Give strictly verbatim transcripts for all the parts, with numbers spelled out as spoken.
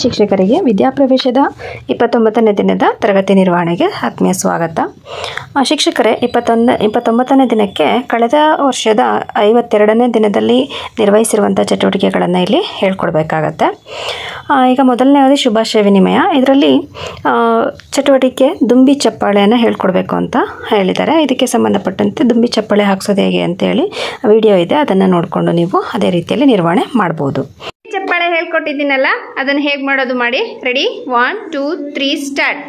ಶಿಕ್ಷಕರಿಗೆ ವಿದ್ಯಾಪ್ರವೇಶದ ಇಪ್ಪತ್ತೊಂಬತ್ತನೇ ದಿನದ ತರಗತಿ ನಿರ್ವಹಣೆಗೆ ಆತ್ಮೀಯ ಸ್ವಾಗತ. ಶಿಕ್ಷಕರೇ, ಇಪ್ಪತ್ತೊಂದು ಇಪ್ಪತ್ತೊಂಬತ್ತನೇ ದಿನಕ್ಕೆ ಕಳೆದ ವರ್ಷದ ಐವತ್ತೆರಡನೇ ದಿನದಲ್ಲಿ ನಿರ್ವಹಿಸಿರುವಂಥ ಚಟುವಟಿಕೆಗಳನ್ನು ಇಲ್ಲಿ ಹೇಳ್ಕೊಡ್ಬೇಕಾಗತ್ತೆ. ಈಗ ಮೊದಲನೇದು ಶುಭಾಶಯ ವಿನಿಮಯ. ಇದರಲ್ಲಿ ಚಟುವಟಿಕೆ ದುಂಬಿ ಚಪ್ಪಾಳೆಯನ್ನು ಹೇಳ್ಕೊಡ್ಬೇಕು ಅಂತ ಹೇಳಿದ್ದಾರೆ. ಇದಕ್ಕೆ ಸಂಬಂಧಪಟ್ಟಂತೆ ದುಂಬಿ ಚಪ್ಪಾಳೆ ಹಾಕ್ಸೋದು ಹೇಗೆ ಅಂತೇಳಿ ವಿಡಿಯೋ ಇದೆ, ಅದನ್ನು ನೋಡಿಕೊಂಡು ನೀವು ಅದೇ ರೀತಿಯಲ್ಲಿ ನಿರ್ವಹಣೆ ಮಾಡ್ಬೋದು. ಚಪ್ಪಾಳೆ ಹೇಳ್ಕೊಟ್ಟಿದ್ದೀನಲ್ಲ, ಅದನ್ನು ಹೇಗೆ ಮಾಡೋದು ಮಾಡಿ. Ready? One two three start.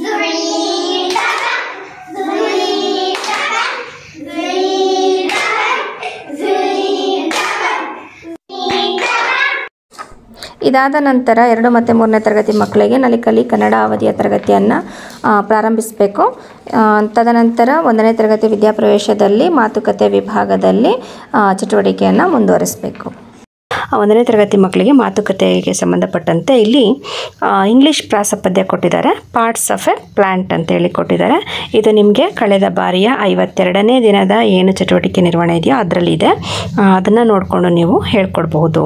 ಇದಾದ ನಂತರ ಎರಡು ಮತ್ತು ಮೂರನೇ ತರಗತಿ ಮಕ್ಕಳಿಗೆ ನಲಿಕಲಿ ಕನ್ನಡ ಅವಧಿಯ ತರಗತಿಯನ್ನು ಪ್ರಾರಂಭಿಸಬೇಕು. ತದನಂತರ ಒಂದನೇ ತರಗತಿ ವಿದ್ಯಾಪ್ರವೇಶದಲ್ಲಿ ಮಾತುಕತೆ ವಿಭಾಗದಲ್ಲಿ ಚಟುವಟಿಕೆಯನ್ನು ಮುಂದುವರಿಸಬೇಕು. ಒಂದನೇ ತರಗತಿ ಮಕ್ಕಳಿಗೆ ಮಾತುಕತೆಗೆ ಸಂಬಂಧಪಟ್ಟಂತೆ ಇಲ್ಲಿ ಇಂಗ್ಲೀಷ್ ಪ್ರಾಸಪದ್ಯ ಕೊಟ್ಟಿದ್ದಾರೆ. ಪಾರ್ಟ್ಸ್ ಆಫ್ ಎ ಪ್ಲ್ಯಾಂಟ್ ಅಂತೇಳಿ ಕೊಟ್ಟಿದ್ದಾರೆ. ಇದು ನಿಮಗೆ ಕಳೆದ ಬಾರಿಯ ಐವತ್ತೆರಡನೇ ದಿನದ ಏನು ಚಟುವಟಿಕೆ ನಿರ್ವಹಣೆ ಇದೆಯೋ ಅದರಲ್ಲಿದೆ. ಅದನ್ನು ನೋಡಿಕೊಂಡು ನೀವು ಹೇಳ್ಕೊಡ್ಬಹುದು.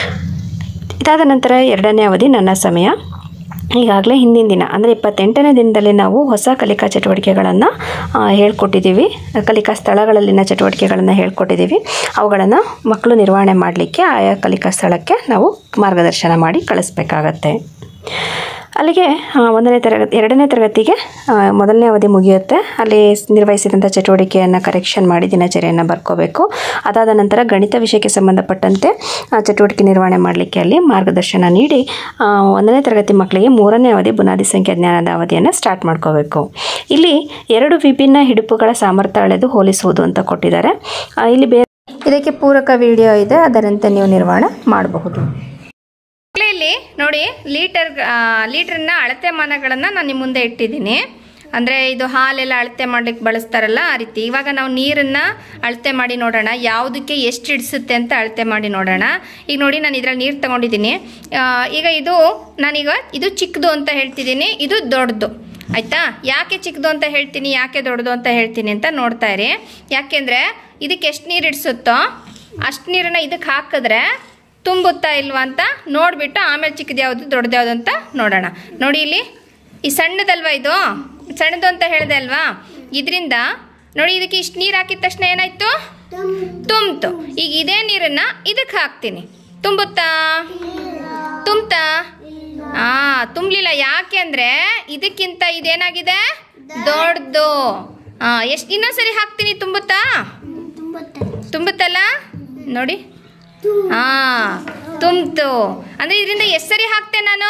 ಇದಾದ ನಂತರ ಎರಡನೇ ಅವಧಿ ನನ್ನ ಸಮಯ. ಈಗಾಗಲೇ ಹಿಂದಿನ ದಿನ ಅಂದರೆ ಇಪ್ಪತ್ತೆಂಟನೇ ದಿನದಲ್ಲಿ ನಾವು ಹೊಸ ಕಲಿಕಾ ಚಟುವಟಿಕೆಗಳನ್ನು ಹೇಳ್ಕೊಟ್ಟಿದ್ದೀವಿ. ಕಲಿಕಾ ಸ್ಥಳಗಳಲ್ಲಿನ ಚಟುವಟಿಕೆಗಳನ್ನು ಹೇಳ್ಕೊಟ್ಟಿದ್ದೀವಿ. ಅವುಗಳನ್ನು ಮಕ್ಕಳು ನಿರ್ವಹಣೆ ಮಾಡಲಿಕ್ಕೆ ಆಯಾ ಕಲಿಕಾ ಸ್ಥಳಕ್ಕೆ ನಾವು ಮಾರ್ಗದರ್ಶನ ಮಾಡಿ ಕಳಿಸ್ಬೇಕಾಗತ್ತೆ. ಅಲ್ಲಿಗೆ ಒಂದನೇ ತರಗತಿ ಎರಡನೇ ತರಗತಿಗೆ ಮೊದಲನೇ ಅವಧಿ ಮುಗಿಯುತ್ತೆ. ಅಲ್ಲಿ ನಿರ್ವಹಿಸಿದಂಥ ಚಟುವಟಿಕೆಯನ್ನು ಕರೆಕ್ಷನ್ ಮಾಡಿ ದಿನಚರಿಯನ್ನು ಬರ್ಕೋಬೇಕು. ಅದಾದ ನಂತರ ಗಣಿತ ವಿಷಯಕ್ಕೆ ಸಂಬಂಧಪಟ್ಟಂತೆ ಚಟುವಟಿಕೆ ನಿರ್ವಹಣೆ ಮಾಡಲಿಕ್ಕೆ ಅಲ್ಲಿ ಮಾರ್ಗದರ್ಶನ ನೀಡಿ ಒಂದನೇ ತರಗತಿ ಮಕ್ಕಳಿಗೆ ಮೂರನೇ ಅವಧಿ ಬುನಾದಿ ಸಂಖ್ಯಾ ಜ್ಞಾನದ ಅವಧಿಯನ್ನು ಸ್ಟಾರ್ಟ್ ಮಾಡ್ಕೋಬೇಕು. ಇಲ್ಲಿ ಎರಡು ವಿಭಿನ್ನ ಹಿಡುಪುಗಳ ಸಾಮರ್ಥ್ಯ ಅಳೆದು ಹೋಲಿಸುವುದು ಅಂತ ಕೊಟ್ಟಿದ್ದಾರೆ. ಇಲ್ಲಿ ಬೇರೆ ಇದಕ್ಕೆ ಪೂರಕ ವಿಡಿಯೋ ಇದೆ, ಅದರಂತೆ ನೀವು ನಿರ್ವಹಣೆ ಮಾಡಬಹುದು. ಇಲ್ಲಿ ನೋಡಿ, ಲೀಟರ್ ಲೀಟರ್ನ ಅಳತೆ ಮಾನಗಳನ್ನು ನಾನು ನಿಮ್ಮ ಮುಂದೆ ಇಟ್ಟಿದ್ದೀನಿ. ಅಂದರೆ ಇದು ಹಾಲೆಲ್ಲ ಅಳತೆ ಮಾಡ್ಲಿಕ್ಕೆ ಬಳಸ್ತಾರಲ್ಲ, ಆ ರೀತಿ. ಇವಾಗ ನಾವು ನೀರನ್ನು ಅಳತೆ ಮಾಡಿ ನೋಡೋಣ, ಯಾವುದಕ್ಕೆ ಎಷ್ಟು ಹಿಡಿಸುತ್ತೆ ಅಂತ ಅಳತೆ ಮಾಡಿ ನೋಡೋಣ. ಈಗ ನೋಡಿ, ನಾನು ಇದರಲ್ಲಿ ನೀರು ತಗೊಂಡಿದ್ದೀನಿ. ಈಗ ಇದು ನಾನೀಗ ಇದು ಚಿಕ್ಕದು ಅಂತ ಹೇಳ್ತಿದ್ದೀನಿ, ಇದು ದೊಡ್ಡದು. ಆಯಿತಾ? ಯಾಕೆ ಚಿಕ್ಕದು ಅಂತ ಹೇಳ್ತೀನಿ, ಯಾಕೆ ದೊಡ್ಡದು ಅಂತ ಹೇಳ್ತೀನಿ ಅಂತ ನೋಡ್ತಾ ಇರಿ. ಯಾಕೆಂದರೆ ಇದಕ್ಕೆ ಎಷ್ಟು ನೀರು ಹಿಡಿಸುತ್ತೋ ಅಷ್ಟು ನೀರನ್ನು ಇದಕ್ಕೆ ಹಾಕಿದ್ರೆ ತುಂಬುತ್ತಾ ಇಲ್ವಾ ಅಂತ ನೋಡಿಬಿಟ್ಟು ಆಮೇಲೆ ಚಿಕ್ಕದು ಯಾವುದು ದೊಡ್ಡದು ಯಾವುದು ಅಂತ ನೋಡೋಣ. ನೋಡಿ, ಇಲ್ಲಿ ಈ ಸಣ್ಣದಲ್ವಾ, ಇದು ಸಣ್ಣದು ಅಂತ ಹೇಳಿದೆ ಅಲ್ವಾ. ಇದರಿಂದ ನೋಡಿ, ಇದಕ್ಕೆ ಇಷ್ಟು ನೀರು ಹಾಕಿದ ತಕ್ಷಣ ಏನಾಯ್ತು? ತುಂಬಿತು. ಈಗ ಇದೇ ನೀರನ್ನು ಇದಕ್ಕೆ ಹಾಕ್ತೀನಿ, ತುಂಬುತ್ತಾ? ತುಂಬ್ತಾ? ಹಾಂ, ತುಂಬಲಿಲ್ಲ. ಯಾಕೆ ಅಂದರೆ ಇದಕ್ಕಿಂತ ಇದೇನಾಗಿದೆ? ದೊಡ್ಡದು. ಹಾಂ, ಎಷ್ಟು ಇನ್ನೊಂದ್ಸರಿ ಹಾಕ್ತೀನಿ, ತುಂಬುತ್ತಾ? ತುಂಬುತ್ತಲ್ಲ ನೋಡಿ. ಹಾ, ತುಂಬ್ತು. ಅಂದ್ರೆ ಇದರಿಂದ ಎಷ್ಟು ಸರಿ ಹಾಕ್ತೆ ನಾನು?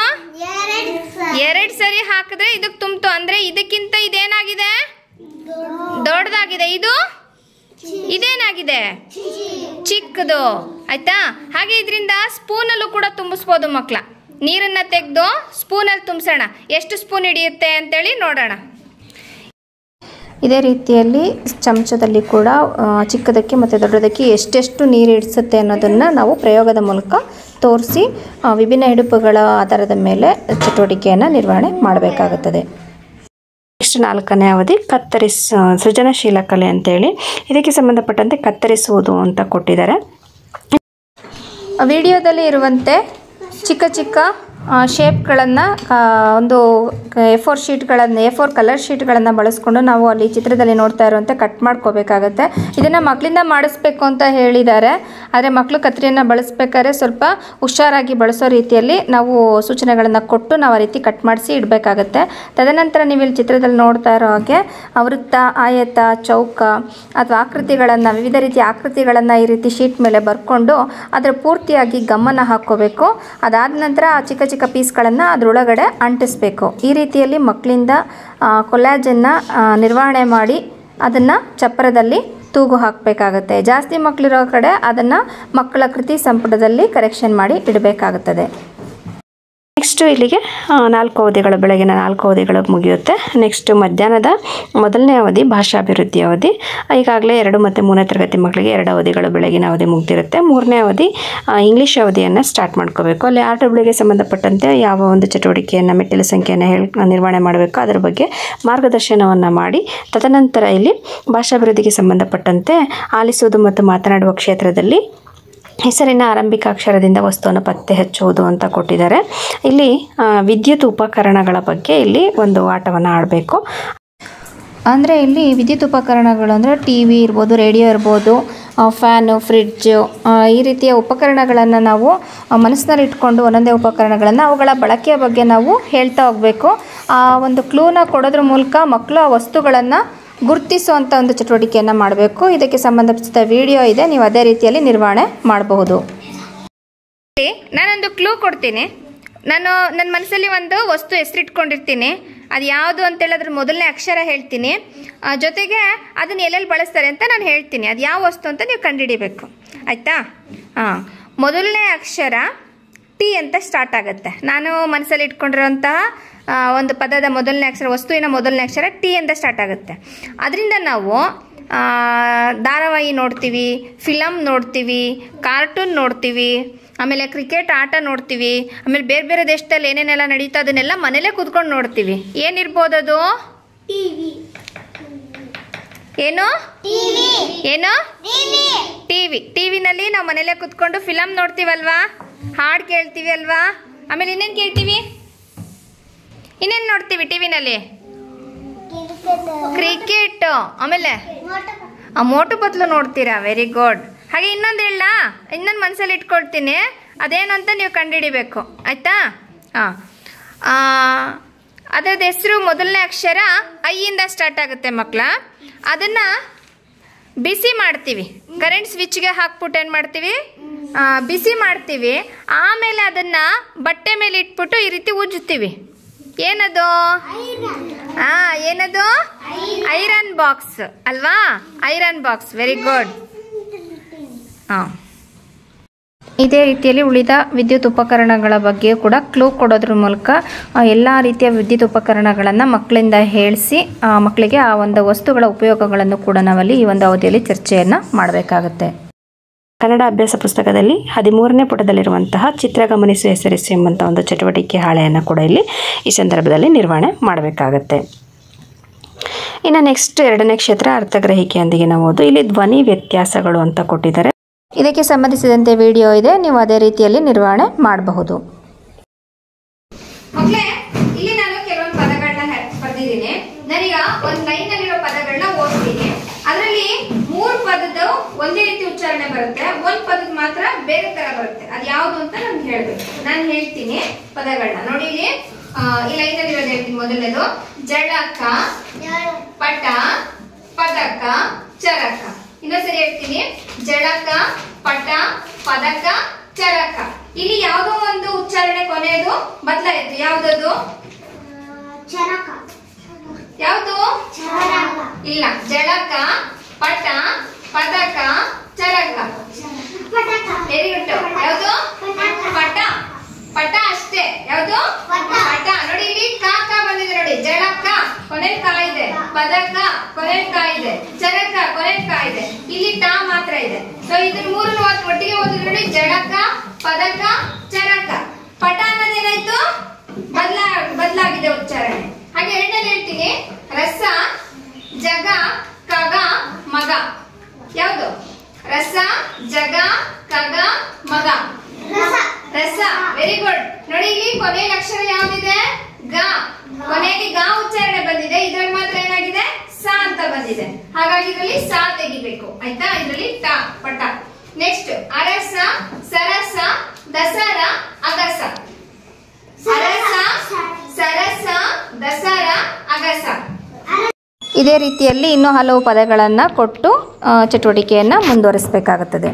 ಎರಡು ಸರಿ ಹಾಕಿದ್ರೆ ಇದಕ್ಕೆ ತುಂಬ್ತು. ಅಂದ್ರೆ ಇದಕ್ಕಿಂತ ಇದೇನಾಗಿದೆ? ದೊಡ್ಡದಾಗಿದೆ. ಇದು ಇದೇನಾಗಿದೆ? ಚಿಕ್ಕದು. ಆಯ್ತಾ? ಹಾಗೆ ಇದರಿಂದ ಸ್ಪೂನಲ್ಲೂ ಕೂಡ ತುಂಬಿಸ್ಬೋದು ಮಕ್ಕಳ. ನೀರನ್ನ ತೆಗೆದು ಸ್ಪೂನಲ್ಲಿ ತುಂಬಿಸೋಣ. ಎಷ್ಟು ಸ್ಪೂನ್ ಹಿಡಿಯುತ್ತೆ ಅಂತೇಳಿ ನೋಡೋಣ. ಇದೇ ರೀತಿಯಲ್ಲಿ ಚಮಚದಲ್ಲಿ ಕೂಡ ಚಿಕ್ಕದಕ್ಕೆ ಮತ್ತು ದೊಡ್ಡದಕ್ಕೆ ಎಷ್ಟೆಷ್ಟು ನೀರು ಹಿಡಿಸುತ್ತೆ ಅನ್ನೋದನ್ನು ನಾವು ಪ್ರಯೋಗದ ಮೂಲಕ ತೋರಿಸಿ ವಿಭಿನ್ನ ಹಿಡುಪುಗಳ ಆಧಾರದ ಮೇಲೆ ಚಟುವಟಿಕೆಯನ್ನು ನಿರ್ವಹಣೆ ಮಾಡಬೇಕಾಗುತ್ತದೆ. ನೆಕ್ಸ್ಟ್ ನಾಲ್ಕನೇ ಅವಧಿ ಕತ್ತರಿಸ ಸೃಜನಶೀಲ ಕಲೆ ಅಂತೇಳಿ. ಇದಕ್ಕೆ ಸಂಬಂಧಪಟ್ಟಂತೆ ಕತ್ತರಿಸುವುದು ಅಂತ ಕೊಟ್ಟಿದ್ದಾರೆ. ವಿಡಿಯೋದಲ್ಲಿ ಇರುವಂತೆ ಚಿಕ್ಕ ಚಿಕ್ಕ ಶೇಪ್ಗಳನ್ನು ಒಂದು ಎ ಫೋರ್ ಶೀಟ್ಗಳನ್ನು ಎ ಫೋರ್ ಕಲರ್ ಶೀಟ್ಗಳನ್ನು ಬಳಸ್ಕೊಂಡು ನಾವು ಅಲ್ಲಿ ಚಿತ್ರದಲ್ಲಿ ನೋಡ್ತಾ ಇರುವಂತೆ ಕಟ್ ಮಾಡ್ಕೋಬೇಕಾಗತ್ತೆ. ಇದನ್ನು ಮಕ್ಕಳಿಂದ ಮಾಡಿಸ್ಬೇಕು ಅಂತ ಹೇಳಿದ್ದಾರೆ. ಆದರೆ ಮಕ್ಕಳು ಕತ್ತರಿಯನ್ನು ಬಳಸಬೇಕಾದ್ರೆ ಸ್ವಲ್ಪ ಹುಷಾರಾಗಿ ಬಳಸೋ ರೀತಿಯಲ್ಲಿ ನಾವು ಸೂಚನೆಗಳನ್ನು ಕೊಟ್ಟು ನಾವು ಆ ರೀತಿ ಕಟ್ ಮಾಡಿಸಿ ಇಡಬೇಕಾಗತ್ತೆ. ತದನಂತರ ನೀವು ಇಲ್ಲಿ ಚಿತ್ರದಲ್ಲಿ ನೋಡ್ತಾ ಇರೋ ಹಾಗೆ ವೃತ್ತ, ಆಯತ, ಚೌಕ ಅಥವಾ ಆಕೃತಿಗಳನ್ನು, ವಿವಿಧ ರೀತಿಯ ಆಕೃತಿಗಳನ್ನು ಈ ರೀತಿ ಶೀಟ್ ಮೇಲೆ ಬರ್ಕೊಂಡು ಅದರ ಪೂರ್ತಿಯಾಗಿ ಗಮ್ಮನ ಹಾಕ್ಕೋಬೇಕು. ಅದಾದ ನಂತರ ಆ ಚಿಕ್ಕ ಚಿಕ್ಕ ಪೀಸ್ಗಳನ್ನು ಅದರೊಳಗಡೆ ಅಂಟಿಸ್ಬೇಕು. ಈ ರೀತಿಯಲ್ಲಿ ಮಕ್ಕಳಿಂದ ಕೊಲ್ಯಾಜನ್ನು ನಿರ್ವಹಣೆ ಮಾಡಿ ಅದನ್ನು ಚಪ್ಪರದಲ್ಲಿ ತೂಗು ಹಾಕಬೇಕಾಗುತ್ತೆ. ಜಾಸ್ತಿ ಮಕ್ಕಳಿರೋ ಕಡೆ ಅದನ್ನು ಮಕ್ಕಳ ಕೃತಿ ಸಂಪುಟದಲ್ಲಿ ಕರೆಕ್ಷನ್ ಮಾಡಿ ಇಡಬೇಕಾಗುತ್ತದೆ. ನೆಕ್ಸ್ಟು ಇಲ್ಲಿಗೆ ನಾಲ್ಕು ಅವಧಿಗಳು, ಬೆಳಗಿನ ನಾಲ್ಕು ಅವಧಿಗಳು ಮುಗಿಯುತ್ತೆ. ನೆಕ್ಸ್ಟು ಮಧ್ಯಾಹ್ನದ ಮೊದಲನೇ ಅವಧಿ ಭಾಷಾಭಿವೃದ್ಧಿ ಅವಧಿ. ಈಗಾಗಲೇ ಎರಡು ಮತ್ತು ಮೂರನೇ ತರಗತಿ ಮಕ್ಕಳಿಗೆ ಎರಡು ಅವಧಿಗಳು ಬೆಳಗಿನ ಅವಧಿ ಮುಗಿದಿರುತ್ತೆ. ಮೂರನೇ ಅವಧಿ ಇಂಗ್ಲೀಷ್ ಅವಧಿಯನ್ನು ಸ್ಟಾರ್ಟ್ ಮಾಡ್ಕೋಬೇಕು. ಅಲ್ಲಿ ಆರ್ ಡಬ್ಲ್ಯೂಗೆ ಸಂಬಂಧಪಟ್ಟಂತೆ ಯಾವ ಒಂದು ಚಟುವಟಿಕೆಯನ್ನು, ಮೆಟ್ಟಿಲು ಸಂಖ್ಯೆಯನ್ನು ಹೇಳಿ ನಿರ್ವಹಣೆ ಮಾಡಬೇಕು ಅದರ ಬಗ್ಗೆ ಮಾರ್ಗದರ್ಶನವನ್ನು ಮಾಡಿ, ತದನಂತರ ಇಲ್ಲಿ ಭಾಷಾಭಿವೃದ್ಧಿಗೆ ಸಂಬಂಧಪಟ್ಟಂತೆ ಆಲಿಸುವುದು ಮತ್ತು ಮಾತನಾಡುವ ಕ್ಷೇತ್ರದಲ್ಲಿ ಹೆಸರಿನ ಆರಂಭಿಕ ಅಕ್ಷರದಿಂದ ವಸ್ತುವನ್ನು ಪತ್ತೆ ಹಚ್ಚುವುದು ಅಂತ ಕೊಟ್ಟಿದ್ದಾರೆ. ಇಲ್ಲಿ ವಿದ್ಯುತ್ ಉಪಕರಣಗಳ ಬಗ್ಗೆ ಇಲ್ಲಿ ಒಂದು ಆಟವನ್ನು ಆಡಬೇಕು. ಅಂದರೆ ಇಲ್ಲಿ ವಿದ್ಯುತ್ ಉಪಕರಣಗಳು ಅಂದರೆ ಟಿ ವಿ ಇರ್ಬೋದು, ರೇಡಿಯೋ ಇರ್ಬೋದು, ಫ್ಯಾನು, ಫ್ರಿಡ್ಜು, ಈ ರೀತಿಯ ಉಪಕರಣಗಳನ್ನು ನಾವು ಮನಸ್ಸಿನಲ್ಲಿ ಇಟ್ಕೊಂಡು ಒಂದೊಂದೇ ಉಪಕರಣಗಳನ್ನು ಅವುಗಳ ಬಳಕೆಯ ಬಗ್ಗೆ ನಾವು ಹೇಳ್ತಾ ಹೋಗಬೇಕು. ಆ ಒಂದು ಕ್ಲೂನ ಕೊಡೋದ್ರ ಮೂಲಕ ಮಕ್ಕಳು ಆ ವಸ್ತುಗಳನ್ನು ಗುರುತಿಸುವಂಥ ಒಂದು ಚಟುವಟಿಕೆಯನ್ನು ಮಾಡಬೇಕು. ಇದಕ್ಕೆ ಸಂಬಂಧಿಸಿದ ವಿಡಿಯೋ ಇದೆ, ನೀವು ಅದೇ ರೀತಿಯಲ್ಲಿ ನಿರ್ವಹಣೆ ಮಾಡಬಹುದು. ನಾನೊಂದು ಕ್ಲೂ ಕೊಡ್ತೀನಿ. ನಾನು ನನ್ನ ಮನಸ್ಸಲ್ಲಿ ಒಂದು ವಸ್ತು ಹೆಸರಿಟ್ಕೊಂಡಿರ್ತೀನಿ. ಅದು ಯಾವುದು ಅಂತೇಳಿ ಅದ್ರ ಮೊದಲನೇ ಅಕ್ಷರ ಹೇಳ್ತೀನಿ, ಜೊತೆಗೆ ಅದನ್ನು ಎಲ್ಲೆಲ್ಲಿ ಬಳಸ್ತಾರೆ ಅಂತ ನಾನು ಹೇಳ್ತೀನಿ. ಅದು ಯಾವ ವಸ್ತು ಅಂತ ನೀವು ಕಂಡುಹಿಡಿಬೇಕು, ಆಯಿತಾ? ಹಾಂ, ಮೊದಲನೇ ಅಕ್ಷರ ಟಿ ಅಂತ ಸ್ಟಾರ್ಟ್ ಆಗುತ್ತೆ. ನಾನು ಮನಸ್ಸಲ್ಲಿ ಇಟ್ಕೊಂಡಿರೋಂತಹ ಒಂದು ಪದದ ಮೊದಲನೇ ಅಕ್ಷರ, ವಸ್ತುವಿನ ಮೊದಲನೇ ಅಕ್ಷರ ಟಿ ಅಂತ ಸ್ಟಾರ್ಟ್ ಆಗುತ್ತೆ. ಅದರಿಂದ ನಾವು ಧಾರಾವಾಹಿ ನೋಡ್ತೀವಿ, ಫಿಲಮ್ ನೋಡ್ತೀವಿ, ಕಾರ್ಟೂನ್ ನೋಡ್ತೀವಿ, ಆಮೇಲೆ ಕ್ರಿಕೆಟ್ ಆಟ ನೋಡ್ತೀವಿ, ಆಮೇಲೆ ಬೇರೆ ಬೇರೆ ದೇಶದಲ್ಲಿ ಏನೇನೆಲ್ಲ ನಡೀತಾ ಅದನ್ನೆಲ್ಲ ಮನೇಲೇ ಕೂತ್ಕೊಂಡು ನೋಡ್ತೀವಿ. ಏನಿರ್ಬೋದದು? ಏನು ಏನು ಟಿವಿ. ಟಿವಿನಲ್ಲಿ ನಾವು ಮನೇಲೇ ಕೂತ್ಕೊಂಡು ಫಿಲಮ್ ನೋಡ್ತೀವಲ್ವಾ, ಹಾಡು ಕೇಳ್ತೀವಿ ಅಲ್ವಾ, ಆಮೇಲೆ ಇನ್ನೇನು ಕೇಳ್ತೀವಿ, ಇನ್ನೇನು ನೋಡ್ತೀವಿ ಟಿವಿನಲ್ಲಿ? ಕ್ರಿಕೆಟ್, ಆಮೇಲೆ ಮೋಟು ಪತ್ಲು ನೋಡ್ತೀರಾ. Very good. ಹಾಗೆ ಇನ್ನೊಂದು ಹೇಳ, ಇನ್ನೊಂದು ಮನಸ್ಸಲ್ಲಿ ಇಟ್ಕೊಳ್ತೀನಿ, ಅದೇನು ಅಂತ ನೀವು ಕಂಡುಹಿಡಿಬೇಕು, ಆಯಿತಾ? ಹಾಂ, ಅದರದ್ದು ಹೆಸರು ಮೊದಲನೇ ಅಕ್ಷರ ಐಯಿಂದ ಸ್ಟಾರ್ಟ್ ಆಗುತ್ತೆ ಮಕ್ಕಳ. ಅದನ್ನು ಬಿಸಿ ಮಾಡ್ತೀವಿ, ಕರೆಂಟ್ ಸ್ವಿಚ್ಗೆ ಹಾಕ್ಬಿಟ್ಟು ಏನು ಮಾಡ್ತೀವಿ, ಬಿಸಿ ಮಾಡ್ತೀವಿ. ಆಮೇಲೆ ಅದನ್ನು ಬಟ್ಟೆ ಮೇಲೆ ಇಟ್ಬಿಟ್ಟು ಈ ರೀತಿ ಉಜ್ಜುತ್ತೀವಿ. ಏನದು? ಹಾಂ, ಏನದು? ಐರನ್ ಬಾಕ್ಸ್ ಅಲ್ವಾ? Iron box. Very good. ಹಾಂ, ಇದೇ ರೀತಿಯಲ್ಲಿ ಉಳಿದ ವಿದ್ಯುತ್ ಉಪಕರಣಗಳ ಬಗ್ಗೆ ಕೂಡ ಕ್ಲೂ ಕೊಡೋದ್ರ ಮೂಲಕ ಎಲ್ಲ ರೀತಿಯ ವಿದ್ಯುತ್ ಉಪಕರಣಗಳನ್ನು ಮಕ್ಕಳಿಂದ ಹೇಳಿಸಿ ಮಕ್ಕಳಿಗೆ ಆ ಒಂದು ವಸ್ತುಗಳ ಉಪಯೋಗಗಳನ್ನು ಕೂಡ ನಾವಲ್ಲಿ ಈ ಒಂದು ಅವಧಿಯಲ್ಲಿ ಚರ್ಚೆಯನ್ನು ಮಾಡಬೇಕಾಗುತ್ತೆ. ಕನ್ನಡ ಅಭ್ಯಾಸ ಪುಸ್ತಕದಲ್ಲಿ ಹದಿಮೂರನೇ ಪುಟದಲ್ಲಿರುವಂತಹ ಚಿತ್ರ ಗಮನಿಸಿ ಹೆಸರಿಸಿ ಎಂಬಂಥ ಒಂದು ಚಟುವಟಿಕೆ ಹಾಳೆಯನ್ನು ಕೂಡ ಇಲ್ಲಿ ಈ ಸಂದರ್ಭದಲ್ಲಿ ನಿರ್ವಹಣೆ ಮಾಡಬೇಕಾಗತ್ತೆ. ಇನ್ನು ನೆಕ್ಸ್ಟ್ ಎರಡನೇ ಕ್ಷೇತ್ರ ಅರ್ಥಗ್ರಹಿಕೆಯೊಂದಿಗೆ ನಾವು ಓದು. ಇಲ್ಲಿ ಧ್ವನಿ ವ್ಯತ್ಯಾಸಗಳು ಅಂತ ಕೊಟ್ಟಿದ್ದಾರೆ. ಇದಕ್ಕೆ ಸಂಬಂಧಿಸಿದಂತೆ ವಿಡಿಯೋ ಇದೆ, ನೀವು ಅದೇ ರೀತಿಯಲ್ಲಿ ನಿರ್ವಹಣೆ ಮಾಡಬಹುದು. ಮಕ್ಕಳೇ, ಇಲ್ಲಿ ನಾನು ಕೆಲವೊಂದು ಪದಗಳನ್ನ ಬರ್ದಿದ್ದೀನಿ. ನಾನೀಗ ಒಂದು ಲೈನ್ ಅಲ್ಲಿರೋ ಪದಗಳನ್ನ ಓದ್ತೀನಿ. ಅದರಲ್ಲಿ ಮೂರು ಪದದ ಒಂದೇ ರೀತಿ ಉಚ್ಚಾರಣೆ ಬರುತ್ತೆ, ಒಂದ್ ಪದದ ಮಾತ್ರ ಬೇರೆ ತರ ಬರುತ್ತೆ. ಅದು ಯಾವುದು ಅಂತ ನಾನು ಹೇಳ್ಬೇಕು. ನಾನು ಹೇಳ್ತೀನಿ ಪದಗಳನ್ನ. ನೋಡಿ ಇಲ್ಲಿ ಈ ಲೈನ್ ಅಲ್ಲಿ ಇರೋದು ಹೇಳ್ತೀನಿ. ಮೊದಲನೇದು ಜಳಕ, ಪಟ, ಪದಕ, ಚರಕ. ಇನ್ನೊಂದ್ಸರಿ ಹೇಳ್ತೀನಿ. ಜಳಕ, ಪಟ, ಪದಕ, ಚರಕ. ಇಲ್ಲಿ ಯಾವುದೋ ಒಂದು ಉಚ್ಚಾರಣೆ ಕೊನೆಯದು ಬದಲಾಯಿತು. ಯಾವ್ದದು? ಚರಕ. ಯಾವುದು? ಇಲ್ಲ. ಜಳಕ, ಪಟ, ಪದಕ, ಚರಕ. Very good. ಯಾವುದು? ಪಟ. ಪಟ ಅಷ್ಟೇ. ಯಾವುದು? ಪಟ. ನೋಡಿ ಇಲ್ಲಿ ಕಾಕ ಬಂದಿದೆ. ನೋಡಿ, ಜಳಕ ಕೊನೆ ಕಾ ಇದೆ, ಪದಕ ಕೊನೆ ಕಾ ಇದೆ, ಚರಕ ಕೊನೆ ಕಾ ಇದೆ, ಇಲ್ಲಿ ಟಾ ಮಾತ್ರ ಇದೆ. ಸೊ ಇದನ್ನ ಮೂರನ್ನು ಒಟ್ಟಿಗೆ ಓದಿದ್ರೆ ನೋಡಿ, ಜಳಕ, ಪದಕ, ಚರಕ. ಪಟ ಅನ್ನೋದೇನಾಯ್ತು? ಬದಲಾ ಬದಲಾಗಿದೆ ಉಚ್ಚಾರಣೆ. ಹಾಗೆ ಎರಡನೇ ಹೇಳ್ತೀನಿ. ರಸ, ಜಗ, ಕಗ, ಮಗ. ಯಾವುದು? ರಸ, ಜಗ, ಕಗ, ಮಗ. ರಸ. Very good. ನೋಡಿ ಇಲ್ಲಿ ಕೊನೆಯ ಅಕ್ಷರ ಯಾವ್ದಿದೆ? ಗ. ಕೊನೆಯಲ್ಲಿ ಗ ಉಚ್ಚಾರಣೆ ಬಂದಿದೆ, ಇದ್ರಲ್ಲಿ ಮಾತ್ರ ಏನಾಗಿದೆ? ಸ ಅಂತ ಬಂದಿದೆ. ಹಾಗಾಗಿ ಇದರಲ್ಲಿ ಸ ತೆಗಿಬೇಕು, ಆಯ್ತಾ? ಇದರಲ್ಲಿ ಟ, ಪಟ. ನೆಕ್ಸ್ಟ್ ಅರಸ, ಸರಸ, ದಸರ, ಅಗಸ. ಅರಸ, ಸರಸ, ದಸರ, ಅಗಸ. ಇದೇ ರೀತಿಯಲ್ಲಿ ಇನ್ನೂ ಹಲವು ಪದಗಳನ್ನು ಕೊಟ್ಟು ಚಟುವಟಿಕೆಯನ್ನು ಮುಂದುವರಿಸಬೇಕಾಗುತ್ತದೆ.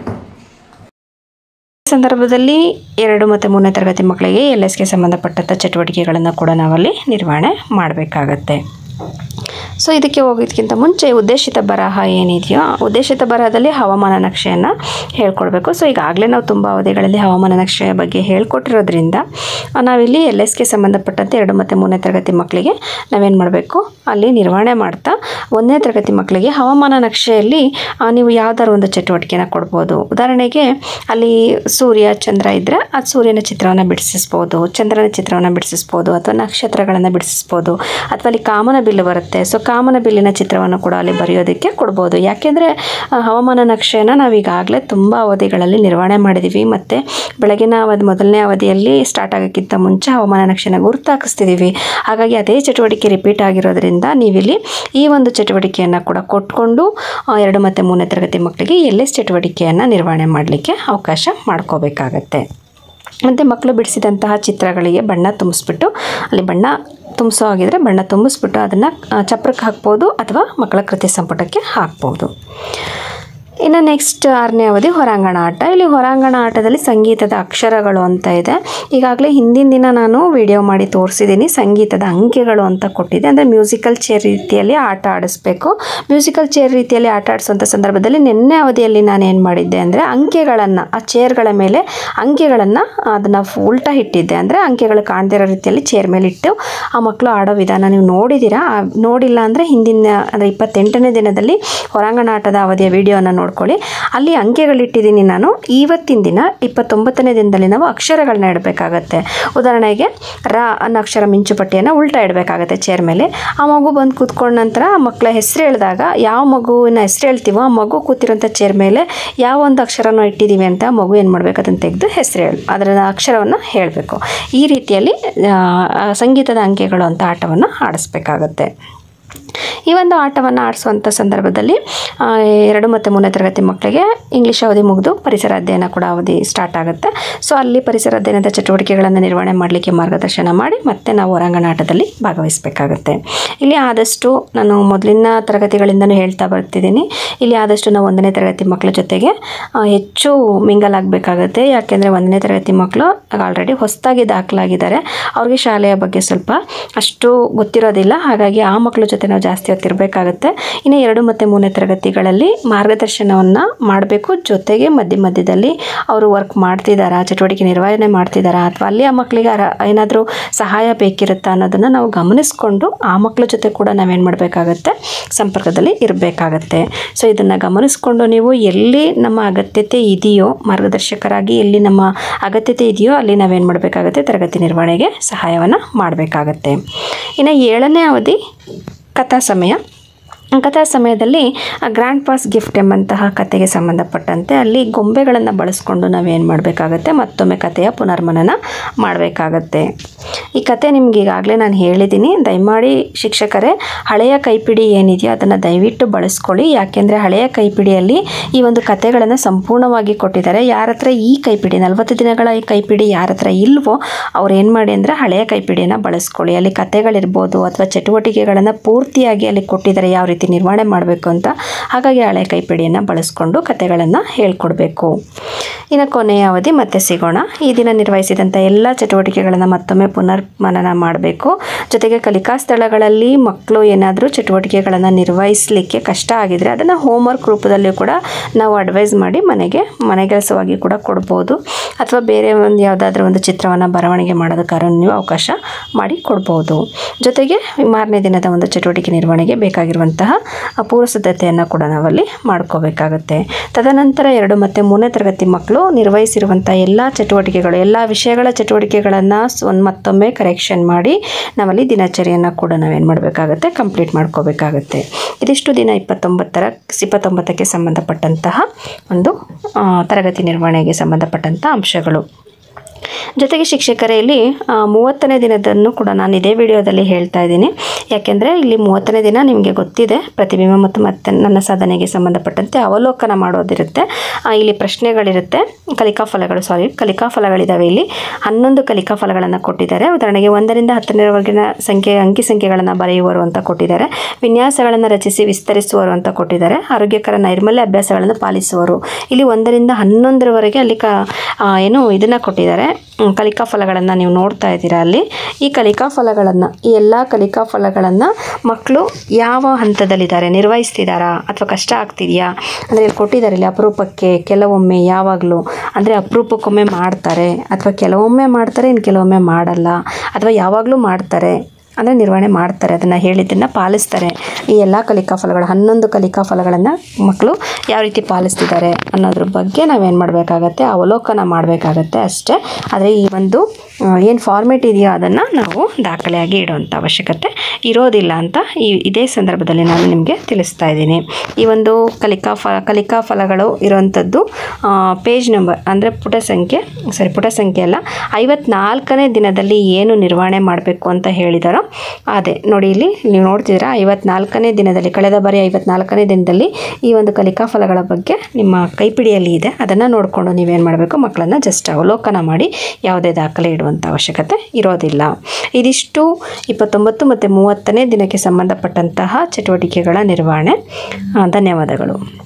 ಈ ಸಂದರ್ಭದಲ್ಲಿ ಎರಡು ಮತ್ತು ಮೂರನೇ ತರಗತಿ ಮಕ್ಕಳಿಗೆ ಎಲ್ ಎಸ್ಗೆ ಸಂಬಂಧಪಟ್ಟಂಥ ಚಟುವಟಿಕೆಗಳನ್ನು ಕೂಡ ನಾವಲ್ಲಿ ನಿರ್ವಹಣೆ ಮಾಡಬೇಕಾಗತ್ತೆ. ಸೊ ಇದಕ್ಕೆ ಹೋಗೋದಕ್ಕಿಂತ ಮುಂಚೆ ಉದ್ದೇಶಿತ ಬರಹ ಏನಿದೆಯೋ ಉದ್ದೇಶಿತ ಬರಹದಲ್ಲಿ ಹವಾಮಾನ ನಕ್ಷೆಯನ್ನು ಹೇಳ್ಕೊಡ್ಬೇಕು. ಸೊ ಈಗಾಗಲೇ ನಾವು ತುಂಬ ಅವಧಿಗಳಲ್ಲಿ ಹವಾಮಾನ ನಕ್ಷೆಯ ಬಗ್ಗೆ ಹೇಳ್ಕೊಟ್ಟಿರೋದ್ರಿಂದ ನಾವಿಲ್ಲಿ ಎಲ್ ಎಸ್ಗೆ ಸಂಬಂಧಪಟ್ಟಂತೆ ಎರಡು ಮತ್ತು ಮೂರನೇ ತರಗತಿ ಮಕ್ಕಳಿಗೆ ನಾವೇನು ಮಾಡಬೇಕು, ಅಲ್ಲಿ ನಿರ್ವಹಣೆ ಮಾಡ್ತಾ ಒಂದನೇ ತರಗತಿ ಮಕ್ಕಳಿಗೆ ಹವಾಮಾನ ನಕ್ಷೆಯಲ್ಲಿ ನೀವು ಯಾವ್ದಾದ್ರು ಒಂದು ಚಟುವಟಿಕೆನ ಕೊಡ್ಬೋದು. ಉದಾಹರಣೆಗೆ ಅಲ್ಲಿ ಸೂರ್ಯ ಚಂದ್ರ ಇದ್ದರೆ ಅದು ಸೂರ್ಯನ ಚಿತ್ರವನ್ನು ಬಿಡಿಸಿಸ್ಬೋದು, ಚಂದ್ರನ ಚಿತ್ರವನ್ನು ಬಿಡಿಸಿಸ್ಬೋದು, ಅಥವಾ ನಕ್ಷತ್ರಗಳನ್ನು ಬಿಡಿಸಿಸ್ಬೋದು, ಅಥವಾ ಅಲ್ಲಿ ಕಾಮನ ಬಿಲ್ಲು ಬರುತ್ತೆ. ಸೊ ಕಾಮನ ಬಿಲ್ಲಿನ ಚಿತ್ರವನ್ನು ಕೂಡ ಅಲ್ಲಿ ಬರೆಯೋದಕ್ಕೆ ಕೊಡ್ಬೋದು. ಯಾಕೆಂದರೆ ಹವಾಮಾನ ನಕ್ಷೆಯನ್ನು ನಾವೀಗಾಗಲೇ ತುಂಬ ಅವಧಿಗಳಲ್ಲಿ ನಿರ್ವಹಣೆ ಮಾಡಿದ್ದೀವಿ ಮತ್ತು ಬೆಳಗಿನ ಅವಧಿ ಮೊದಲನೇ ಅವಧಿಯಲ್ಲಿ ಸ್ಟಾರ್ಟ್ ಆಗೋಕ್ಕಿಂತ ಮುಂಚೆ ಹವಾಮಾನ ನಕ್ಷೆನ ಗುರುತು ಹಾಕಿಸ್ತಿದ್ದೀವಿ. ಹಾಗಾಗಿ ಅದೇ ಚಟುವಟಿಕೆ ರಿಪೀಟ್ ಆಗಿರೋದ್ರಿಂದ ನೀವಿಲ್ಲಿ ಈ ಒಂದು ಚಟುವಟಿಕೆಯನ್ನು ಕೂಡ ಕೊಟ್ಕೊಂಡು ಎರಡು ಮತ್ತು ಮೂರನೇ ತರಗತಿ ಮಕ್ಕಳಿಗೆ ಎಲ್ ಎಸ್ ಚಟುವಟಿಕೆಯನ್ನು ನಿರ್ವಹಣೆ ಮಾಡಲಿಕ್ಕೆ ಅವಕಾಶ ಮಾಡ್ಕೋಬೇಕಾಗತ್ತೆ. ಮತ್ತು ಮಕ್ಕಳು ಬಿಡಿಸಿದಂತಹ ಚಿತ್ರಗಳಿಗೆ ಬಣ್ಣ ತುಂಬಿಸ್ಬಿಟ್ಟು ಅಲ್ಲಿ ಬಣ್ಣ ತುಂಬಿಸೋ ಆಗಿದ್ರೆ ಬಣ್ಣ ತುಂಬಿಸ್ಬಿಟ್ಟು ಅದನ್ನು ಚಪ್ರಕ್ಕೆ ಹಾಕ್ಬೋದು ಅಥವಾ ಮಕ್ಕಳ ಕೃತಿ ಸಂಪುಟಕ್ಕೆ ಹಾಕ್ಬೋದು. ಇನ್ನು ನೆಕ್ಸ್ಟ್ ಆರನೇ ಅವಧಿ ಹೊರಾಂಗಣ ಆಟ. ಇಲ್ಲಿ ಹೊರಾಂಗಣ ಆಟದಲ್ಲಿ ಸಂಗೀತದ ಅಕ್ಷರಗಳು ಅಂತ ಇದೆ. ಈಗಾಗಲೇ ಹಿಂದಿನ ದಿನ ನಾನು ವಿಡಿಯೋ ಮಾಡಿ ತೋರಿಸಿದ್ದೀನಿ. ಸಂಗೀತದ ಅಂಕೆಗಳು ಅಂತ ಕೊಟ್ಟಿದೆ. ಅಂದರೆ ಮ್ಯೂಸಿಕಲ್ ಚೇರ್ ರೀತಿಯಲ್ಲಿ ಆಟ ಆಡಿಸ್ಬೇಕು. ಮ್ಯೂಸಿಕಲ್ ಚೇರ್ ರೀತಿಯಲ್ಲಿ ಆಟ ಆಡಿಸುವಂಥ ಸಂದರ್ಭದಲ್ಲಿ ನಿನ್ನೆ ಅವಧಿಯಲ್ಲಿ ನಾನು ಏನು ಮಾಡಿದ್ದೆ ಅಂದರೆ ಅಂಕೆಗಳನ್ನು ಆ ಚೇರ್ಗಳ ಮೇಲೆ ಅಂಕೆಗಳನ್ನು ಅದನ್ನು ಉಲ್ಟಾ ಇಟ್ಟಿದ್ದೆ. ಅಂದರೆ ಅಂಕೆಗಳು ಕಾಣದಿರೋ ರೀತಿಯಲ್ಲಿ ಚೇರ್ ಮೇಲೆ ಇಟ್ಟು ಆ ಮಕ್ಕಳು ಆಡೋ ವಿಧಾನ ನೀವು ನೋಡಿದ್ದೀರಾ. ನೋಡಿಲ್ಲ ಅಂದರೆ ಹಿಂದಿನ ಅಂದರೆ ಇಪ್ಪತ್ತೆಂಟನೇ ದಿನದಲ್ಲಿ ಹೊರಾಂಗಣ ಆಟದ ಅವಧಿಯ ವಿಡಿಯೋನ ನೋಡ್ಕೊಳ್ಳಿ. ಅಲ್ಲಿ ಅಂಕೆಗಳಿಟ್ಟಿದ್ದೀನಿ ನಾನು. ಇವತ್ತಿನ ದಿನ ಇಪ್ಪತ್ತೊಂಬತ್ತನೇ ದಿನದಲ್ಲಿ ನಾವು ಅಕ್ಷರಗಳನ್ನ ಇಡಬೇಕಾಗತ್ತೆ. ಉದಾಹರಣೆಗೆ ರ ಅನ್ನೋ ಅಕ್ಷರ ಮಿಂಚುಪಟ್ಟಿಯನ್ನು ಉಲ್ಟಾ ಇಡಬೇಕಾಗತ್ತೆ ಚೇರ್ ಮೇಲೆ. ಆ ಮಗು ಬಂದು ಕೂತ್ಕೊಂಡ ನಂತರ ಆ ಮಕ್ಕಳ ಹೆಸರು ಹೇಳಿದಾಗ ಯಾವ ಮಗುವಿನ ಹೆಸರು ಹೇಳ್ತೀವೋ ಆ ಮಗು ಕೂತಿರೋಂಥ ಚೇರ್ ಮೇಲೆ ಯಾವ ಒಂದು ಅಕ್ಷರನ ಇಟ್ಟಿದ್ದೀವಿ ಅಂತ ಮಗು ಏನು ಮಾಡಬೇಕು ಅದನ್ನು ತೆಗೆದು ಹೆಸರು ಹೇಳಿ ಅದರ ಅಕ್ಷರವನ್ನು ಹೇಳಬೇಕು. ಈ ರೀತಿಯಲ್ಲಿ ಸಂಗೀತದ ಅಂಕೆಗಳು ಅಂತ ಆಟವನ್ನು ಆಡಿಸ್ಬೇಕಾಗತ್ತೆ. ಈ ಒಂದು ಆಟವನ್ನು ಆಡಿಸುವಂಥ ಸಂದರ್ಭದಲ್ಲಿ ಎರಡು ಮತ್ತು ಮೂರನೇ ತರಗತಿ ಮಕ್ಕಳಿಗೆ ಇಂಗ್ಲೀಷ್ ಅವಧಿ ಮುಗಿದು ಪರಿಸರ ಅಧ್ಯಯನ ಕೂಡ ಅವಧಿ ಸ್ಟಾರ್ಟ್ ಆಗುತ್ತೆ. ಸೊ ಅಲ್ಲಿ ಪರಿಸರ ಅಧ್ಯಯನದ ಚಟುವಟಿಕೆಗಳನ್ನು ನಿರ್ವಹಣೆ ಮಾಡಲಿಕ್ಕೆ ಮಾರ್ಗದರ್ಶನ ಮಾಡಿ ಮತ್ತೆ ನಾವು ಹೊರಾಂಗಣ ಆಟದಲ್ಲಿ ಭಾಗವಹಿಸಬೇಕಾಗತ್ತೆ. ಇಲ್ಲಿ ಆದಷ್ಟು ನಾನು ಮೊದಲಿನ ತರಗತಿಗಳಿಂದನೂ ಹೇಳ್ತಾ ಬರ್ತಿದ್ದೀನಿ. ಇಲ್ಲಿ ಆದಷ್ಟು ನಾವು ಒಂದನೇ ತರಗತಿ ಮಕ್ಕಳ ಜೊತೆಗೆ ಹೆಚ್ಚು ಮಿಂಗಲ್ ಆಗಬೇಕಾಗತ್ತೆ. ಯಾಕೆಂದರೆ ಒಂದನೇ ತರಗತಿ ಮಕ್ಕಳು ಆಲ್ರೆಡಿ ಹೊಸದಾಗಿ ದಾಖಲಾಗಿದ್ದಾರೆ. ಅವ್ರಿಗೆ ಶಾಲೆಯ ಬಗ್ಗೆ ಸ್ವಲ್ಪ ಅಷ್ಟು ಗೊತ್ತಿರೋದಿಲ್ಲ. ಹಾಗಾಗಿ ಆ ಮಕ್ಕಳ ಜೊತೆ ನಾವು ಜಾಸ್ತಿ ಹೊತ್ತಿರಬೇಕಾಗತ್ತೆ. ಇನ್ನು ಎರಡು ಮತ್ತು ಮೂರನೇ ತರಗತಿಗಳಲ್ಲಿ ಮಾರ್ಗದರ್ಶನವನ್ನು ಮಾಡಬೇಕು. ಜೊತೆಗೆ ಮಧ್ಯ ಮಧ್ಯದಲ್ಲಿ ಅವರು ವರ್ಕ್ ಮಾಡ್ತಿದ್ದಾರಾ, ಚಟುವಟಿಕೆ ನಿರ್ವಹಣೆ ಮಾಡ್ತಿದ್ದಾರಾ, ಅಥವಾ ಅಲ್ಲಿ ಆ ಮಕ್ಕಳಿಗೆ ಏನಾದರೂ ಸಹಾಯ ಬೇಕಿರುತ್ತಾ ಅನ್ನೋದನ್ನು ನಾವು ಗಮನಿಸ್ಕೊಂಡು ಆ ಮಕ್ಕಳ ಜೊತೆ ಕೂಡ ನಾವೇನು ಮಾಡಬೇಕಾಗತ್ತೆ, ಸಂಪರ್ಕದಲ್ಲಿ ಇರಬೇಕಾಗತ್ತೆ. ಸೊ ಇದನ್ನು ಗಮನಿಸ್ಕೊಂಡು ನೀವು ಎಲ್ಲಿ ನಮ್ಮ ಅಗತ್ಯತೆ ಇದೆಯೋ ಮಾರ್ಗದರ್ಶಕರಾಗಿ ಎಲ್ಲಿ ನಮ್ಮ ಅಗತ್ಯತೆ ಇದೆಯೋ ಅಲ್ಲಿ ನಾವೇನು ಮಾಡಬೇಕಾಗತ್ತೆ, ತರಗತಿ ನಿರ್ವಹಣೆಗೆ ಸಹಾಯವನ್ನು ಮಾಡಬೇಕಾಗತ್ತೆ. ಇನ್ನು ಏಳನೇ ಅವಧಿ ಕಥಾ ಸಮಯ. ಕಥಾ ಸಮಯದಲ್ಲಿ ಗ್ರ್ಯಾಂಡ್ ಪಾಸ್ ಗಿಫ್ಟ್ ಎಂಬಂತಹ ಕಥೆಗೆ ಸಂಬಂಧಪಟ್ಟಂತೆ ಅಲ್ಲಿ ಗೊಂಬೆಗಳನ್ನು ಬಳಸ್ಕೊಂಡು ನಾವೇನು ಮಾಡಬೇಕಾಗತ್ತೆ, ಮತ್ತೊಮ್ಮೆ ಕಥೆಯ ಪುನರ್ಮನನ ಮಾಡಬೇಕಾಗತ್ತೆ. ಈ ಕತೆ ನಿಮ್ಗೆ ಈಗಾಗಲೇ ನಾನು ಹೇಳಿದ್ದೀನಿ. ದಯಮಾಡಿ ಶಿಕ್ಷಕರೇ ಹಳೆಯ ಕೈಪಿಡಿ ಏನಿದೆಯೋ ಅದನ್ನು ದಯವಿಟ್ಟು ಬಳಸ್ಕೊಳ್ಳಿ. ಯಾಕೆಂದರೆ ಹಳೆಯ ಕೈಪಿಡಿಯಲ್ಲಿ ಈ ಒಂದು ಕಥೆಗಳನ್ನು ಸಂಪೂರ್ಣವಾಗಿ ಕೊಟ್ಟಿದ್ದಾರೆ. ಯಾರ ಹತ್ರ ಈ ಕೈಪಿಡಿ ನಲವತ್ತು ದಿನಗಳ ಈ ಕೈಪಿಡಿ ಯಾರ ಹತ್ರ ಇಲ್ವೋ ಅವ್ರು ಏನು ಮಾಡಿ ಅಂದರೆ ಹಳೆಯ ಕೈಪಿಡಿಯನ್ನು ಬಳಸ್ಕೊಳ್ಳಿ. ಅಲ್ಲಿ ಕಥೆಗಳಿರ್ಬೋದು ಅಥವಾ ಚಟುವಟಿಕೆಗಳನ್ನು ಪೂರ್ತಿಯಾಗಿ ಅಲ್ಲಿ ಕೊಟ್ಟಿದ್ದಾರೆ ಯಾವ ರೀತಿ ನಿರ್ವಹಣೆ ಮಾಡಬೇಕು ಅಂತ. ಹಾಗಾಗಿ ಹಳೆ ಕೈಪಿಡಿಯನ್ನು ಬಳಸ್ಕೊಂಡು ಕಥೆಗಳನ್ನು ಹೇಳ್ಕೊಡ್ಬೇಕು. ಇನ್ನು ಕೊನೆಯ ಅವಧಿ ಮತ್ತೆ ಸಿಗೋಣ. ಈ ದಿನ ನಿರ್ವಹಿಸಿದಂಥ ಎಲ್ಲ ಚಟುವಟಿಕೆಗಳನ್ನು ಮತ್ತೊಮ್ಮೆ ಪುನರ್ಮನನ ಮಾಡಬೇಕು. ಜೊತೆಗೆ ಕಲಿಕಾ ಸ್ಥಳಗಳಲ್ಲಿ ಮಕ್ಕಳು ಏನಾದರೂ ಚಟುವಟಿಕೆಗಳನ್ನು ನಿರ್ವಹಿಸಲಿಕ್ಕೆ ಕಷ್ಟ ಆಗಿದರೆ ಅದನ್ನು ಹೋಮ್ವರ್ಕ್ ರೂಪದಲ್ಲಿ ಕೂಡ ನಾವು ಅಡ್ವೈಸ್ ಮಾಡಿ ಮನೆಗೆ ಮನೆಗೆಲಸವಾಗಿ ಕೂಡ ಕೊಡ್ಬೋದು. ಅಥವಾ ಬೇರೆ ಒಂದು ಯಾವುದಾದ್ರೂ ಒಂದು ಚಿತ್ರವನ್ನು ಬರವಣಿಗೆ ಮಾಡೋದಕ್ಕಾದ್ರೂ ನೀವು ಅವಕಾಶ ಮಾಡಿ ಕೊಡ್ಬೋದು. ಜೊತೆಗೆ ಮಾರನೇ ದಿನದ ಒಂದು ಚಟುವಟಿಕೆ ನಿರ್ವಹಣೆಗೆ ಬೇಕಾಗಿರುವಂತಹ ಪೂರ್ವ ಸಿದ್ಧತೆಯನ್ನು ಕೂಡ ನಾವಲ್ಲಿ ಮಾಡ್ಕೋಬೇಕಾಗತ್ತೆ. ತದನಂತರ ಎರಡು ಮತ್ತು ಮೂರನೇ ತರಗತಿ ಮಕ್ಕಳು ನಿರ್ವಹಿಸಿರುವಂಥ ಎಲ್ಲ ಚಟುವಟಿಕೆಗಳು ಎಲ್ಲ ವಿಷಯಗಳ ಚಟುವಟಿಕೆಗಳನ್ನು ಒಂದು ಮತ್ತೊಮ್ಮೆ ಕರೆಕ್ಷನ್ ಮಾಡಿ ನಾವಲ್ಲಿ ದಿನಚರಿಯನ್ನು ಕೂಡ ನಾವೇನು ಮಾಡಬೇಕಾಗತ್ತೆ, ಕಂಪ್ಲೀಟ್ ಮಾಡ್ಕೋಬೇಕಾಗತ್ತೆ. ಇದಿಷ್ಟು ದಿನ ಇಪ್ಪತ್ತೊಂಬತ್ತರ ಇಪ್ಪತ್ತೊಂಬತ್ತಕ್ಕೆ ಸಂಬಂಧಪಟ್ಟಂತಹ ಒಂದು ತರಗತಿ ನಿರ್ವಹಣೆಗೆ ಸಂಬಂಧಪಟ್ಟಂಥ ಅಂಶಗಳು. ಜೊತೆಗೆ ಶಿಕ್ಷಕರೇ ಇಲ್ಲಿ ಮೂವತ್ತನೇ ದಿನದನ್ನು ಕೂಡ ನಾನು ಇದೇ ವಿಡಿಯೋದಲ್ಲಿ ಹೇಳ್ತಾ ಇದ್ದೀನಿ. ಯಾಕೆಂದರೆ ಇಲ್ಲಿ ಮೂವತ್ತನೇ ದಿನ ನಿಮಗೆ ಗೊತ್ತಿದೆ ಪ್ರತಿಬಿಂಬ ಮತ್ತು ಮತ್ತೆ ನನ್ನ ಸಾಧನೆಗೆ ಸಂಬಂಧಪಟ್ಟಂತೆ ಅವಲೋಕನ ಮಾಡೋದಿರುತ್ತೆ. ಇಲ್ಲಿ ಪ್ರಶ್ನೆಗಳಿರುತ್ತೆ, ಕಲಿಕಾ ಫಲಗಳು ಸಾರಿ ಕಲಿಕಾ ಫಲಗಳಿದ್ದಾವೆ. ಇಲ್ಲಿ ಹನ್ನೊಂದು ಕಲಿಕಾ ಫಲಗಳನ್ನು ಕೊಟ್ಟಿದ್ದಾರೆ. ಉದಾಹರಣೆಗೆ ಒಂದರಿಂದ ಹತ್ತನೇವರೆಗಿನ ಸಂಖ್ಯೆ ಅಂಕಿ ಸಂಖ್ಯೆಗಳನ್ನು ಬರೆಯುವರು ಅಂತ ಕೊಟ್ಟಿದ್ದಾರೆ. ವಿನ್ಯಾಸಗಳನ್ನು ರಚಿಸಿ ವಿಸ್ತರಿಸುವರು ಅಂತ ಕೊಟ್ಟಿದ್ದಾರೆ. ಆರೋಗ್ಯಕರ ನೈರ್ಮಲ್ಯ ಅಭ್ಯಾಸಗಳನ್ನು ಪಾಲಿಸುವರು. ಇಲ್ಲಿ ಒಂದರಿಂದ ಹನ್ನೊಂದರವರೆಗೆ ಅಲ್ಲಿ ಕ ಏನು ಇದನ್ನು ಕೊಟ್ಟಿದ್ದಾರೆ, ಕಲಿಕಾ ಫಲಗಳನ್ನು ನೀವು ನೋಡ್ತಾ ಇದ್ದೀರಾ. ಅಲ್ಲಿ ಈ ಕಲಿಕಾ ಫಲಗಳನ್ನು ಈ ಎಲ್ಲ ಕಲಿಕಾ ಫಲಗಳನ್ನು ಮಕ್ಕಳು ಯಾವ ಹಂತದಲ್ಲಿದ್ದಾರೆ, ನಿರ್ವಹಿಸ್ತಿದ್ದಾರಾ ಅಥವಾ ಕಷ್ಟ ಆಗ್ತಿದೆಯಾ ಅಂದರೆ ಇಲ್ಲಿ ಕೊಟ್ಟಿದ್ದಾರೆ. ಇಲ್ಲಿ ಅಪರೂಪಕ್ಕೆ, ಕೆಲವೊಮ್ಮೆ, ಯಾವಾಗಲೂ ಅಂದರೆ ಅಪರೂಪಕ್ಕೊಮ್ಮೆ ಮಾಡ್ತಾರೆ ಅಥವಾ ಕೆಲವೊಮ್ಮೆ ಮಾಡ್ತಾರೆ ಇನ್ನು ಕೆಲವೊಮ್ಮೆ ಮಾಡಲ್ಲ ಅಥವಾ ಯಾವಾಗಲೂ ಮಾಡ್ತಾರೆ ಅಂದರೆ ನಿರ್ವಹಣೆ ಮಾಡ್ತಾರೆ, ಅದನ್ನು ಹೇಳಿದ್ದನ್ನು ಪಾಲಿಸ್ತಾರೆ. ಈ ಎಲ್ಲ ಕಲಿಕಾ ಫಲಗಳು ಹನ್ನೊಂದು ಕಲಿಕಾ ಫಲಗಳನ್ನು ಮಕ್ಕಳು ಯಾವ ರೀತಿ ಪಾಲಿಸ್ತಿದ್ದಾರೆ ಅನ್ನೋದ್ರ ಬಗ್ಗೆ ನಾವೇನು ಮಾಡಬೇಕಾಗತ್ತೆ, ಅವಲೋಕನ ಮಾಡಬೇಕಾಗತ್ತೆ ಅಷ್ಟೇ. ಆದರೆ ಈ ಒಂದು ಏನು ಫಾರ್ಮೇಟ್ ಇದೆಯೋ ಅದನ್ನು ನಾವು ದಾಖಲೆಯಾಗಿ ಇಡುವಂಥ ಅವಶ್ಯಕತೆ ಇರೋದಿಲ್ಲ ಅಂತ ಈ ಇದೇ ಸಂದರ್ಭದಲ್ಲಿ ನಾನು ನಿಮಗೆ ತಿಳಿಸ್ತಾ ಇದ್ದೀನಿ. ಈ ಒಂದು ಕಲಿಕಾ ಫಲ ಕಲಿಕಾ ಫಲಗಳು ಇರೋವಂಥದ್ದು ಪೇಜ್ ನಂಬರ್ ಅಂದರೆ ಪುಟ ಸಂಖ್ಯೆ ಸಾರಿ ಪುಟ ಸಂಖ್ಯೆ ಅಲ್ಲ ಐವತ್ನಾಲ್ಕನೇ ದಿನದಲ್ಲಿ ಏನು ನಿರ್ವಹಣೆ ಮಾಡಬೇಕು ಅಂತ ಹೇಳಿದಾರೋ ಅದೇ ನೋಡಿ, ಇಲ್ಲಿ ನೀವು ನೋಡ್ತಿದ್ದೀರಾ ಐವತ್ನಾಲ್ಕನೇ ದಿನದಲ್ಲಿ, ಕಳೆದ ಬಾರಿ ಐವತ್ನಾಲ್ಕನೇ ದಿನದಲ್ಲಿ ಈ ಒಂದು ಕಲಿಕಾ ಫಲಗಳ ಬಗ್ಗೆ ನಿಮ್ಮ ಕೈಪಿಡಿಯಲ್ಲಿ ಇದೆ. ಅದನ್ನು ನೋಡಿಕೊಂಡು ನೀವೇನು ಮಾಡಬೇಕು, ಮಕ್ಕಳನ್ನು ಜಸ್ಟ್ ಅವಲೋಕನ ಮಾಡಿ ಯಾವುದೇ ದಾಖಲೆ ಇಡುವಂಥ ಅವಶ್ಯಕತೆ ಇರೋದಿಲ್ಲ. ಇದಿಷ್ಟು ಇಪ್ಪತ್ತೊಂಬತ್ತು ಮತ್ತು ಮೂವತ್ತನೇ ದಿನಕ್ಕೆ ಸಂಬಂಧಪಟ್ಟಂತಹ ಚಟುವಟಿಕೆಗಳ ನಿರ್ವಹಣೆ. ಧನ್ಯವಾದಗಳು.